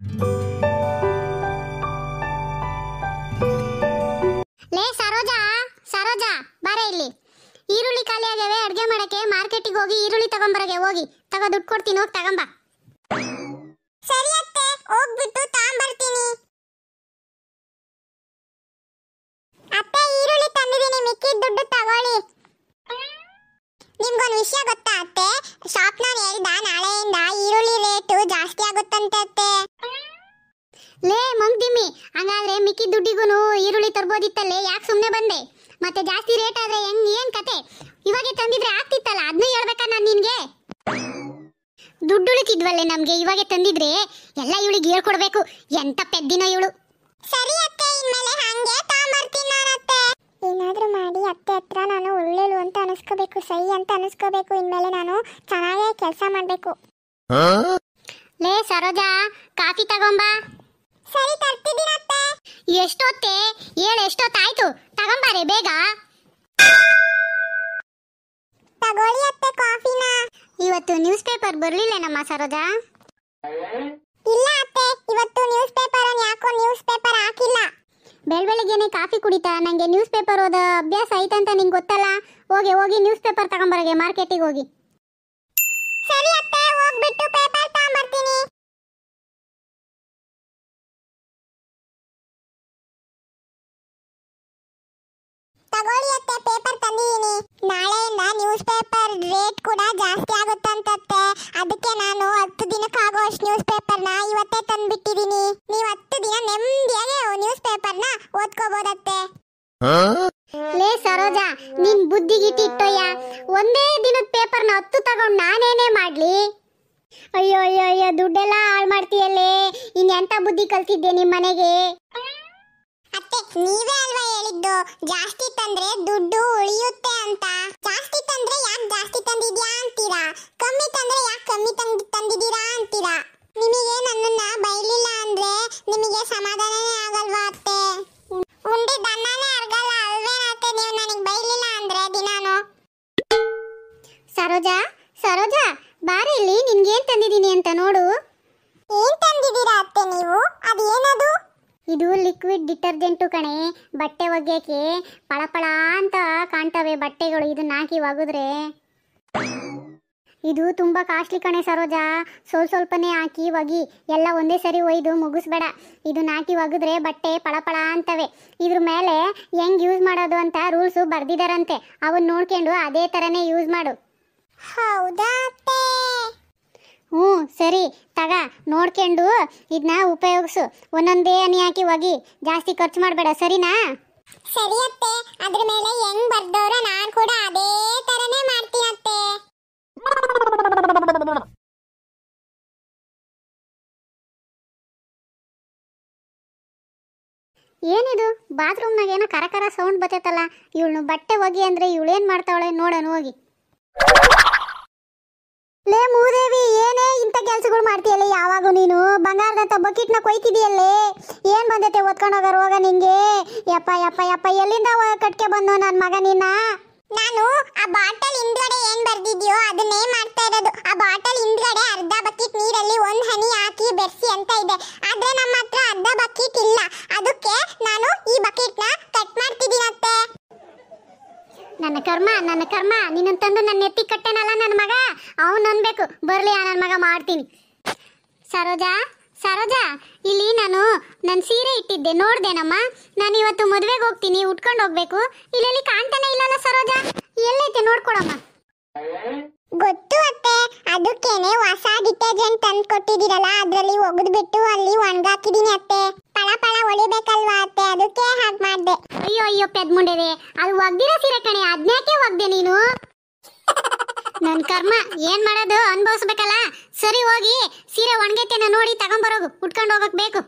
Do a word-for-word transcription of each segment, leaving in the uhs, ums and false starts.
ಲೇ ಸರೋಜಾ, ಸರೋಜಾ ಬಾರೆ ಇಲ್ಲಿ. ಈರುಳ್ಳಿ ಖಾಲಿ ಆಗ್ಯಾವೆ, ಅಡ್ಗೆ ಮಾಡಕ್ಕೆ ಮಾರ್ಕೆಟಿಗೆ ಹೋಗಿ ಈರುಳ್ಳಿ ತಗೊಂಬರಗೆ. ಹೋಗಿ ತಗೋ, ದುಡ್ಡು ಕೊಡ್ತೀನಿ, ಹೋಗಿ ತಗೊಂಬ. ಸರಿ ಅತ್ತೆ, ಹೋಗ್ಬಿಟ್ಟು ತಗೊಂಬರ್ತೀನಿ. ಅತ್ತೆ ಈರುಳ್ಳಿ ತಂದಿದ್ದೀನಿ, ಮಿಕ್ಕಿದ ದುಡ್ಡು ತಗೊಳ್ಳಿ. ನಿಮ್ಗೊಂದು ವಿಷಯ ಗೊತ್ತಾ ಅತ್ತೆ? ಶಾಪ್ನವ್ರು ಹೇಳ್ದ ನಾಳೆಯಿಂದ ಈರುಳ್ಳಿ ರೇಟು ಜಾಸ್ತಿ ಆಗುತ್ತಂತೆ ಅತ್ತೆ. ಲೇ ಮಂಗ್ದಿಮ್ಮಿ, ಹಂಗಾದ್ರೆ ಮಿಕ್ಕಿದ ದುಡ್ಡಿಗೂ ಈರುಳ್ಳಿ ತರ್ಬೋದಿತ್ತಲ್ಲೇ, ಯಾಕೆ ಸುಮ್ಮನೆ ಬಂದೆ? ಮತ್ತೆ ಜಾಸ್ತಿ ರೇಟ್ ಆದ್ರೆ ಹೆಂಗ್, ಏನ್ ಕತೆ? ಇವಾಗೆ ತಂದಿದ್ರೆ ಆಗ್ತಿತ್ತಲ್ಲ, ಅದನ್ನೂ ಹೇಳ್ಬೇಕಾ ನಾನು ನಿನ್ಗೆ? ದುಡ್ಡು ಉಳಿತಿದ್ವಲ್ಲೇ ನಮ್ಗೆ, ಇವಾಗೆ ತಂದಿದ್ರೆ ಎಲ್ಲ ಇವಳಿಗೆ ಹೇಳ್ಕೊಡ್ಬೇಕು. ಎಂತ ಪೆದ್ದಿನ ಇವಳು. ಸರಿ ಅತ್ತೆ, ಇನ್ಮೇಲೆ ಹಂಗೆ ತಗೊಂಬರ್ತೀನಿ ನಾನು ಅತ್ತೆ. ಏನಾದ್ರೂ ಮಾಡಿ ಅತ್ತೆ ಹತ್ರ ನಾನು ಒಳ್ಳೆಳು ಅಂತ ಅನಿಸ್ಕೋಬೇಕು, ಸಹಿ ಅಂತ ಅನಿಸ್ಕೋಬೇಕು. ಇನ್ಮೇಲೆ ನಾನು ಚೆನ್ನಾಗೇ ಕೆಲಸ ಮಾಡ್ಬೇಕು. ಲೇ ಸರೋಜಾ, ಕಾಫಿ ತಗೊಂಬ. ಸರಿ ತರ್ತಿದ್ದೀನಿ ಅತ್ತೆ. ಎಷ್ಟೊತ್ತೆ ಹೇಳು, ಎಷ್ಟೊತ್ತಾಯ್ತು? ತಗೊಂಬಾರೆ ಬೇಗ. ತಗೊಳ್ಳಿ ಅತ್ತೆ ಕಾಫಿನ. ಇವತ್ತು ನ್ಯೂಸ್ ಪೇಪರ್ ಬರ್ಲಿಲ್ಲ ನಮ್ಮ ಸರೋಜಾ? ಇಲ್ಲ ಅತ್ತೆ, ಇವತ್ತು ನ್ಯೂಸ್ ಪೇಪರ್ ಯಾಕೋ ನ್ಯೂಸ್ ಪೇಪರ್ ಹಾಕಿಲ್ಲ. ಬೆಳ್ ಬೆಳಿಗ್ಗೆನೆ ಕಾಫಿ ಕುಡಿತಾ? ನಂಗೆ ನ್ಯೂಸ್ ಪೇಪರ್ ಓದೋ ಅಭ್ಯಾಸ ಐತಂತ ನಿಂಗೆ ಗೊತ್ತಲ್ಲ. ಹೋಗಿ ಹೋಗಿ ನ್ಯೂಸ್ ಪೇಪರ್ ತಗೊಂಬರಗೆ, ಮಾರ್ಕೆಟಿಗೆ ಹೋಗಿ. ಸರಿ ಅತ್ತೆ, ಹೋಗ್ಬಿಟ್ಟು ಪೇಪರ್ ತಗೊಂಬರ್ತೀನಿ. ತಗೊಳ್ಳಿ ಅತ್ತೆ, ಪೇಪರ್ ತಂದಿದ್ದೀನಿ. ನಾಳೆಯಿಂದ ನ್ಯೂಸ್ ಪೇಪರ್ ರೇಟ್ ಕೂಡ ಜಾಸ್ತಿ ಆಗುತ್ತಂತತ್ತೆ. ಅದಕ್ಕೆ ನಾನು ಹತ್ತು ದಿನಕ್ಕಾಗೋ ಅಷ್ಟು ನ್ಯೂಸ್ ಪೇಪರ್ನ ಇವತ್ತೇ ತಂದ್ಬಿಟ್ಟಿದ್ದೀನಿ. ನೀವು ಹತ್ತು ದಿನ ನೆಮ್ಮದಿಯಾಗಿ ನ್ಯೂಸ್ ಪೇಪರ್ನ ಓದ್ಕೋಬೋದತ್ತೆ. ಲೇ ಸರೋಜಾ, ನಿನ್ ಬುದ್ಧಿಗಿಟ್ಟಿಟ್ಟೋಯ್ಯ. ಒಂದೇ ದಿನದ ಪೇಪರ್ನ ಹತ್ತು ತಗೊಂಡು ನಾನೇನೇ ಮಾಡ್ಲಿ? ಅಯ್ಯೋ ಅಯ್ಯೋ ಅಯ್ಯೋ, ದುಡ್ಡೆಲ್ಲ ಹಾಳು ಮಾಡ್ತೀಯಲ್ಲೇ. ಇನ್ ಎಂತ ಬುದ್ಧಿ ಕಲ್ತಿದ್ದೆ ನಿಮ್ಮ ಮನೆಗೆ? ಅತ್ತೆ, ನೀವೇ ಅಲ್ವಾ ಹೇಳಿದ್ದು ಜಾಸ್ತಿ ತಂದ್ರೆ ದುಡ್ಡು ಉಳಿಯುತ್ತೆ ಅಂತ. ಜಾಸ್ತಿ ತಂದ್ರೆ ಯಾಕೆ ಜಾಸ್ತಿ ತಂದಿದ್ಯಾ ಅಂತೀರಾ, ಕಮ್ಮಿ ತಂದ್ರೆ ಯಾಕೆ ಕಮ್ಮಿ ತಂದ್ ತಂದಿದ್ದೀರಾ ಅಂತೀರಾ. ನಿಮಗೆ ನನ್ನನ್ನ ಬೈಲಿಲ್ಲ ಅಂದ್ರೆ ನಿಮಗೆ ಸಮಾಧಾನನೇ ಆಗಲ್ವಾ ಅತ್ತೆ? ಉಂಡಿ ದನ್ನನೇ ಅರ್ಗಲ್ಲ ಅಲ್ವೇನತ್ತೆ ನೀವು ನನಗೆ ಬೈಲಿಲ್ಲ ಅಂದ್ರೆ ದಿನಾನು? ಸರೋಜಾ, ಸರೋಜಾ ಬಾರೆ ಇಲ್ಲಿ, ನಿನ್ಗೇನ್ ತಂದಿದ್ದೀನಿ ಅಂತ ನೋಡು. ಏನ್ ತಂದಿದ್ದೀರಾ ಅತ್ತೆ ನೀವು? ಅದು ಏನದು? ಇದು ಲಿಕ್ವಿಡ್ ಡಿಟರ್ಜೆಂಟು ಕಣೆ. ಬಟ್ಟೆ ಒಗೆಯಕ್ಕೆ ಪಳಪಳ ಅಂತ ಕಾಣ್ತವೆ ಬಟ್ಟೆಗಳು. ಇದನ್ನ ಹಾಕಿ ಒಗೆದ್ರೆ ಇದು ತುಂಬಾ ಕಾಸ್ಟ್ಲಿ ಕಣೆ ಸರೋಜಾ. ಸ್ವಲ್ಪ ಸ್ವಲ್ಪನೇ ಹಾಕಿ ಒಗಿ, ಎಲ್ಲ ಒಂದೇ ಸರಿ ಒಯ್ದು ಮುಗಿಸ್ಬೇಡ. ಇದನ್ನ ಹಾಕಿ ಒಗೆದ್ರೆ ಬಟ್ಟೆ ಪಳಪಳ ಅಂತವೆ. ಇದ್ರ ಮೇಲೆ ಹೆಂಗ್ ಯೂಸ್ ಮಾಡೋದು ಅಂತ ರೂಲ್ಸು ಬರ್ದಿದಾರಂತೆ. ಅವನ್ನ ನೋಡ್ಕೊಂಡು ಅದೇ ಥರನೇ ಯೂಸ್ ಮಾಡು. ಹೌದಾ ಅತ್ತೆ? ಹ್ಞೂ ಸರಿ, ತಗ ನೋಡ್ಕೊಂಡು ಇದನ್ನ ಉಪಯೋಗಿಸು. ಒಂದೊಂದೇ ಹನಿ ಹಾಕಿ ಒಗಿ, ಜಾಸ್ತಿ ಖರ್ಚು ಮಾಡಬೇಡ, ಸರಿನಾ? ಸರಿ ಅತ್ತೆ, ಅದ್ರ ಮೇಲೆ ಹೆಂಗ್ ಬರ್ದವ್ರ ನಾನು ಕೂಡ ಅದೇ ತರನೇ ಮಾಡ್ತೀನತ್ತೆ. ಏನಿದು ಬಾತ್ರೂಮ್ನಾಗ ಏನೋ ಕರ ಕರ ಸೌಂಡ್ ಬರ್ತೈತಲ್ಲ? ಇವಳು ಬಟ್ಟೆ ಒಗಿ ಅಂದ್ರೆ ಇವಳೇನ್ ಮಾಡ್ತಾವಳೆ ನೋಡೋಣ ಹೋಗಿ. ಲೇ ಮೂದೇವಿ, ಏನೇ ಇಂಥ ಕೆಲಸಗಳು ಮಾಡ್ತೀಯಲ್ಲ ಯಾವಾಗೂ ನೀನು? ಬಂಗಾರದಂತ ಬಕೆಟ್ನ ಕೊಯ್ತಿದೀಯಲ್ಲೇ, ಏನ್ ಬಂದೈತೆ ಒತ್ಕೊಂಡು ಹೋಗ ರೋಗ ನಿಂಗೆ? ಯಪ್ಪ ಯಪ್ಪ ಯಪ್ಪ, ಎಲ್ಲಿಂದ ಕಟ್ಕೆ ಬಂದು ನನ್ನ ಮಗ ನಿನ್ನ? ನಾನು ಆ ಬಾಟಲ್ ಹಿಂದ್ಗಡೆ ಏನ್ ಬರ್ದಿದ್ಯೋ ಅದನ್ನೇ ಮಾಡ್ತಾ ಇರೋದು. ಆ ಬಾಟಲ್ ಹಿಂದ್ಗಡೆ ಅರ್ಧ ಬಕೆಟ್ ನೀರಲ್ಲಿ ಒಂದ್ ಹನಿ ಹಾಕಿ ಬೆರ್ಸಿ ಅಂತ ಇದೆ. ಆದ್ರೆ ನಮ್ಮ ಹತ್ರ ಅರ್ಧ ಬಕೆಟ್ ಇಲ್ಲ, ಅದಕ್ಕೆ ನಾನು ಈ ಬಕೆಟ್ನ ಕಟ್ ಮಾಡ್ತಿದ್ದೀನತ್ತೆ. ನನ್ನ ಕರ್ಮ, ನನ್ನ ಕರ್ಮ, ನಿನ್ನ ತಂದು ನನ್ನ ಎತ್ತಿ ಕಟ್ಟೆನಲ್ಲ ನನ್ನ ಮಗ. ಅವನು ಅನ್ಬೇಕು, ಬರ್ಲಿ ಆ ನನ್ನ ಮಗ ಮಾಡ್ತೀನಿ. ಸರೋಜಾ, ಸರೋಜಾ, ಇಲ್ಲಿ ನಾನು ನನ್ನ ಸೀರೆ ಇಟ್ಟಿದ್ದೆ ನೋಡ್ದೇನಮ್ಮ? ನಾನು ಇವತ್ತು ಮದುವೆಗೆ ಹೋಗ್ತೀನಿ, ಉಟ್ಕೊಂಡು ಹೋಗ್ಬೇಕು. ಇಲ್ಲೆಲ್ಲಿ ಕಾಣ್ತಾನೆ ಇಲ್ಲಲ್ಲ ಸರೋಜಾ, ಎಲ್ಲೈತೆ ನೋಡ್ಕೊಡಮ್ಮ. ಗೊತ್ತು ಅತ್ತೆ, ಅದಕ್ಕೇನೆ ಹೊಸ ಡಿಟರ್ಜೆಂಟ್ ತಂದು ಕೊಟ್ಟಿದ್ದೀರಲ್ಲ, ಅದ್ರಲ್ಲಿ ಒಗೆದ್ಬಿಟ್ಟು ಅಲ್ಲಿ ಒಣಗಾಕಿದೀನಿ ಅತ್ತೆ. ಪಳ ಪಳ ಹೊಳಿಬೇಕಲ್ವಾ ಅತ್ತೆ, ಅದಕ್ಕೆ ಹಾಗೆ ಮಾಡ್ದೆ. ಅಯ್ಯೋ ಅಯ್ಯೋ ಪೆದ್ಮುಂಡೆದೆ, ಅದು ಒಗ್ದಿರೋ ಸೀರೆ ಕಣೆ, ಅದ್ನ್ಯಾಕೆ ಒಗ್ದೆ ನೀನು? ನನ್ನ ಕರ್ಮ, ಏನ್ ಮಾಡೋದು ಅನುಭವಿಸ್ಬೇಕಲ್ಲ. ಸರಿ, ಹೋಗಿ ಸೀರೆ ಒಣಗೈತೆನ ನೋಡಿ ತಗೊಂಬರೋಗು, ಉಟ್ಕೊಂಡು ಹೋಗಕ್ ಬೇಕು.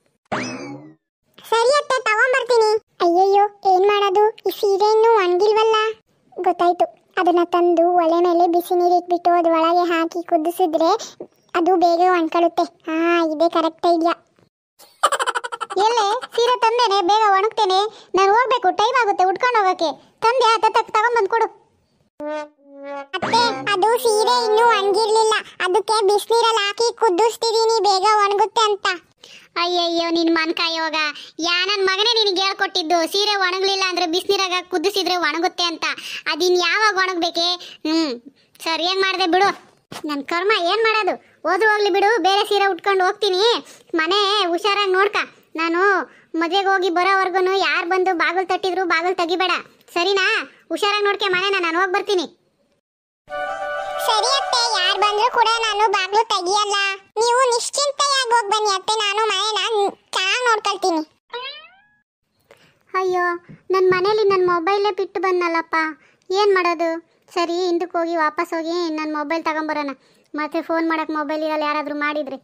ಸರಿ ಅತ್ತೆ, ತಗೊಂಬರ್ತೀನಿ. ಅಯ್ಯಯ್ಯೋ, ಏನ್ ಮಾಡೋದು, ಈ ಸೀರೆ ಇನ್ನೂ ಒಣಗಿಲ್ವಲ್ಲ. ಗೊತ್ತಾಯ್ತು, ಅದನ್ನ ತಂದು ಒಲೆ ಮೇಲೆ ಬಿಸಿ ನೀರು ಇಟ್ಬಿಟ್ಟು ಅದ್ರ ಒಳಗೆ ಹಾಕಿ ಕುದಿಸಿದ್ರೆ ಅದು ಬೇಗ ಒಣಕೊಳ್ಳುತ್ತೆ. ಹಾ, ಇದೇ ಕರೆಕ್ಟ್ ಐಡಿಯಾ. ಎಲ್ಲೇ ಸೀರೆ ತಂದೇನೆ, ಬೇಗ ಒಣಗ್ತೇನೆ. ನಾನು ಹೋಗ್ಬೇಕು, ಟೈಮ್ ಆಗುತ್ತೆ ಉಟ್ಕೊಂಡು ಹೋಗಕ್ಕೆ. ತಂದೆ ಆತ ತಗೊಂಬಂದು ಕೊಡು. ಅತ್ತೆ, ಅದು ಸೀರೆ ಇನ್ನೂ ಒಣಗಿರ್ಲಿಲ್ಲ, ಅದಕ್ಕೆ ಬಿಸಿನೀರಲ್ಲಿ ಹಾಕಿ ಕುದಿಸ್ತಿದೀನಿ ಬೇಗ ಒಣಗುತ್ತೆ ಅಂತ. ಅಯ್ಯಯ್ಯೋ ನಿನ್ ಮನ್ಕಾಯೋಗ ಯಾ ನನ್ನ ಮಗನೇ ನಿನಗೆ ಹೇಳ್ಕೊಟ್ಟಿದ್ದು ಸೀರೆ ಒಣಗ್ಲಿಲ್ಲ ಅಂದ್ರೆ ಬಿಸಿನೀರಾಗ ಕುದಿಸಿದ್ರೆ ಒಣಗುತ್ತೆ ಅಂತ. ಅದಿನ್ ಯಾವಾಗ ಒಣಗ್ಬೇಕೆ? ಹ್ಮ್ ಸರಿಯಾಗಿ ಮಾಡಿದೆ ಬಿಡು. ನನ್ನ ಕರ್ಮ ಏನ್ ಮಾಡೋದು, ಹೋದ್ರು ಹೋಗ್ಲಿ ಬಿಡು. ಬೇರೆ ಸೀರೆ ಉಟ್ಕೊಂಡು ಹೋಗ್ತೀನಿ. ಮನೆ ಹುಷಾರಾಗಿ ನೋಡ್ಕ. ನಾನು ಮದುವೆಗೆ ಹೋಗಿ ಬರೋವರ್ಗು ಯಾರು ಬಂದು ಬಾಗಿಲು ತಟ್ಟಿದ್ರು ಬಾಗಿಲು ತೆಗಿಬೇಡ, ಸರಿನಾ? ಹುಷಾರಾಗಿ ನೋಡ್ಕೆ ಮನೆನ, ನಾನು ಹೋಗಿ ಬರ್ತೀನಿ. ಸರಿ ಅತ್ತೆ, ಯಾರು ಬಂದ್ರು ಕೂಡ ನಾನು ಬಾಗ್ಲು ತೆಗಿಯಲ್ಲ. ನೀವು ನಿಶ್ಚಿಂತೆಯಾಗಿ ಹೋಗಿ ಬನ್ನಿ ಅತ್ತೆ, ನಾನು ಮನೆನ ಚೆನ್ನಾಗಿ ನೋಡ್ಕೊಳ್ತೀನಿ. ಅಯ್ಯೋ ನನ್ನ ಮನೇಲಿ ನನ್ನ ಮೊಬೈಲೇ ಬಿಟ್ಟು ಬಂದಲ್ಲಪ್ಪ, ಏನು ಮಾಡೋದು? ಸರಿ ಹಿಂದಕ್ಕೆ ಹೋಗಿ ವಾಪಸ್ ಹೋಗಿ ನನ್ನ ಮೊಬೈಲ್ ತಗೊಂಬರೋಣ. ಮತ್ತೆ ಫೋನ್ ಮಾಡಕ್ಕೆ ಮೊಬೈಲ್ ಇರಲ್ಲ, ಯಾರಾದರೂ ಮಾಡಿದರೆ.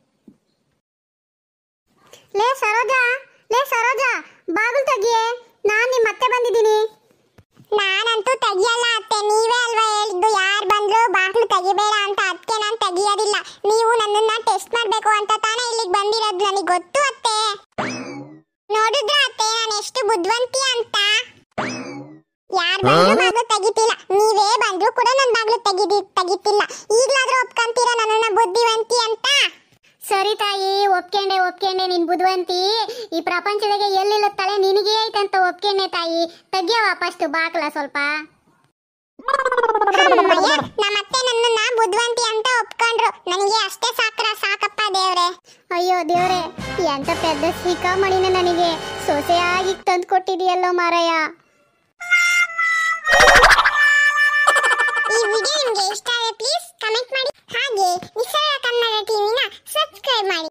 ಲೇ ಸರೋಜಾ, ಲೇ ಸರೋಜಾ, ಬಾಗಿಲು ತೆಗಿಯೇ, ನಾನು ನಿಮ್ಮ ಮತ್ತೆ ಬಂದಿದ್ದೀನಿ. ನಾನಂತೂ ತೆಗಿಯಲ್ಲ ಅತ್ತೆ, ನೀವೇ ಅಲ್ವಾ ಹೇಳಿದ್ದು ಯಾರು ಬಂದ್ರು ಬಾಗ್ಲು ತೆಗಿಬೇಡ ಅಂತ. ಅದಕ್ಕೆ ನಾನು ತೆಗಿಯೋದಿಲ್ಲ. ನೀವು ನನ್ನನ್ನ ಟೆಸ್ಟ್ ಮಾಡಬೇಕು ಅಂತ ತಾನೇ ಇಲ್ಲಿಗೆ ಬಂದಿರೋದು, ನನಗೆ ಗೊತ್ತು ಅತ್ತೆ. ನೋಡಿದ್ರ ಅತ್ತೆ ನಾನು ಎಷ್ಟು ಬುದ್ಧಿವಂತಿ ಅಂತ. ಯಾರು ಬಂದ್ರು ಬಾಗ್ಲು ತೆಗಿತಿಲ್ಲ, ನೀವೇ ಬಂದ್ರು ಕೂಡ ನನ್ನ ಬಾಗ್ಲು ತೆಗಿದಿ ತೆಗಿತಿಲ್ಲ. ಈಗಲಾದ್ರೂ ಒಪ್ಕೊಂತೀರಾ ನನ್ನನ್ನ ಬುದ್ಧಿವಂತಿ ಅಂತ? ಸರಿ ತಾಯಿ, ಒಪ್ಕೊಂಡೆ ಒಪ್ಕೊಂಡೆ, ನಿನ್ ಬುದ್ಧಿವಂತಿ ಈ ಪ್ರಪಂಚದಾಗೆ ಎಲ್ಲಿಲ್ಲತ್ತಾಳೆ ನಿನಗೆ ಐತಂತ ಒಪ್ಕೊಂಡೆ ತಾಯಿ. ತೆಗಿಯ ವಾಪಸ್ತು ಬಾಗ್ಲ ಸ್ವಲ್ಪ. ನಮ್ಮತ್ತೆ ನನ್ನನ್ನ ಬುದ್ಧಿವಂತಿ ಅಂತ ಒಪ್ಕೊಂಡ್ರು, ನನಗೆ ಅಷ್ಟೇ ಸಾಕ್ರ ಸಾಕಪ್ಪ ದೇವ್ರೆ. ಅಯ್ಯೋ ದೇವ್ರೆ, ಎಂತ ಪೆದ್ದ ಸಿಕ್ಕಾಮಣಿನ ನನಗೆ ಸೊಸೆಯಾಗಿ ತಂದು ಕೊಟ್ಟಿದೆಯಲ್ಲೋ ಮಾರಾಯ. ಈ ವಿಡಿಯೋ ನಿಮಗೆ ಇಷ್ಟ ಆದರೆ ಪ್ಲೀಸ್ ಕಮೆಂಟ್ ಮಾಡಿ, ಹಾಗೆ ನಿಸರ್ಗ ಕನ್ನಡ ಟಿವಿನ ಸಬ್ಸ್ಕ್ರೈಬ್ ಮಾಡಿ.